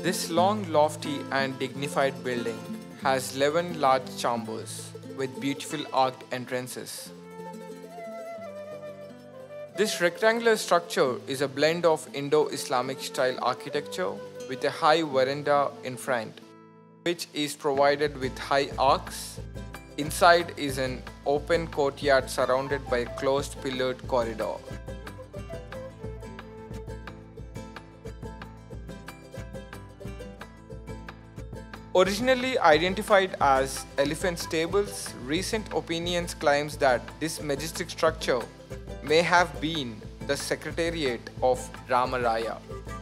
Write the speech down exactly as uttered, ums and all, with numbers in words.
This long, lofty and dignified building has eleven large chambers with beautiful arched entrances. This rectangular structure is a blend of Indo-Islamic style architecture with a high veranda in front, which is provided with high arcs. Inside is an open courtyard surrounded by a closed pillared corridor. Originally identified as elephant stables, recent opinions claims that this majestic structure may have been the secretariat of Ramaraya.